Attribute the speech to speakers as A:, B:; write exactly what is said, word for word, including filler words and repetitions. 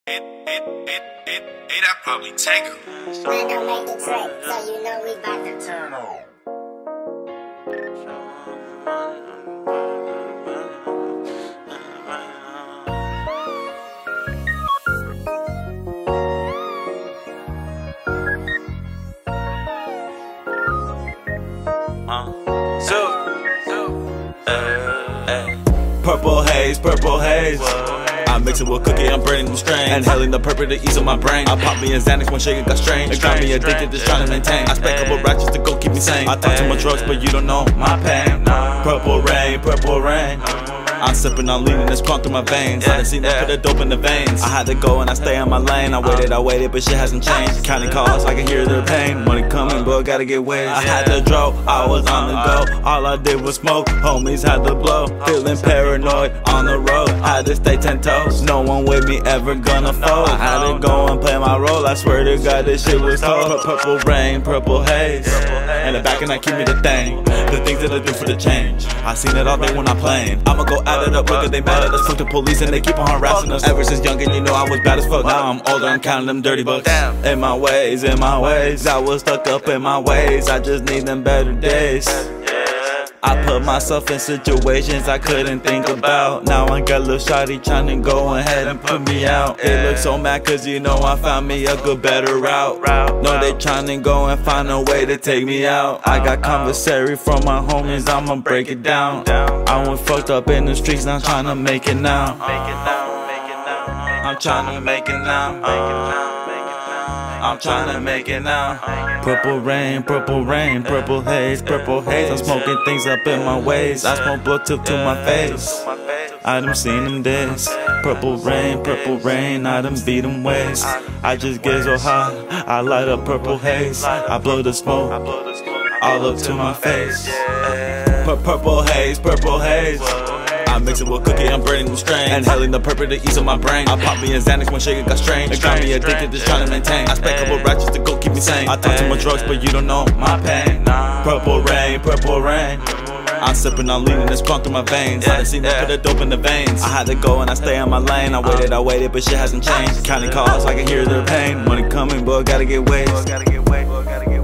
A: It, it, it, it, it, I probably take her.
B: Man, don't make the trick, so you know we bout to turn on.
C: Uh, so, so, uh, uh, purple haze, purple haze. I mix it with cookie, I'm burning them strains. Inhaling the purple to ease of my brain. I pop me a Xanax when shaking got strange. It got me addicted, just trying to maintain. I spent a couple ratchets to go keep me sane. I thought too much drugs, but you don't know my pain. Purple rain, purple rain. I'm sipping on lean and it's pumped through my veins. I done seen them put the dope in the veins. I had to go and I stay on my lane. I waited, I waited, but shit hasn't changed. Counting calls, I can hear their pain. Money coming, but gotta get ways. I had to draw, I was on the go. All I did was smoke, homies had to blow. Feeling paranoid on the road. Had to stay ten toes. No one with me ever gonna fold. I had to go and play my role. I swear to God, this shit was cold. Purple rain, purple haze. In the back and I keep me the thing. The things that I do for the change. I seen it all day when I'm playing. I'ma go add it up, look at they mad at us. Fuck the police and they keep on harassing us. Ever since young and you know I was bad as fuck. Now I'm older, I'm counting them dirty bucks. In my ways, in my ways. I was stuck up in my ways. I just need them better days. I put myself in situations I couldn't think about. Now I got a little shawty tryna go ahead and put me out. They look so mad cause you know I found me a good better route. No, they tryna go and find a way to take me out. I got commissary from my homies, I'ma break it down. I went fucked up in the streets, now I'm tryna make it now. I'm tryna make it now. I'm tryna make it now. Purple rain, purple rain, purple haze, purple haze. I'm smoking things up in my ways. I smoke Bluetooth to my face. I done seen them days. Purple rain, purple rain. I done beat them ways. I just get so high. I light up purple haze. I blow the smoke all up to my face. Purple haze, purple haze. I mix it with cookie, I'm burning them strains. Inhaling the purple to ease of my brain. I pop me a Xanax when shaking got strange. It got me addicted, just trying to maintain. I spent a couple ratchets to go keep me sane. I thought too much drugs, but you don't know my pain. Purple rain, purple rain. I'm sipping on lean and it's pumped through my veins. I done seen them put the dope in the veins. I had to go and I stay on my lane. I waited, I waited, but shit hasn't changed. Counting calls, I can hear their pain. Money coming, but gotta get ways.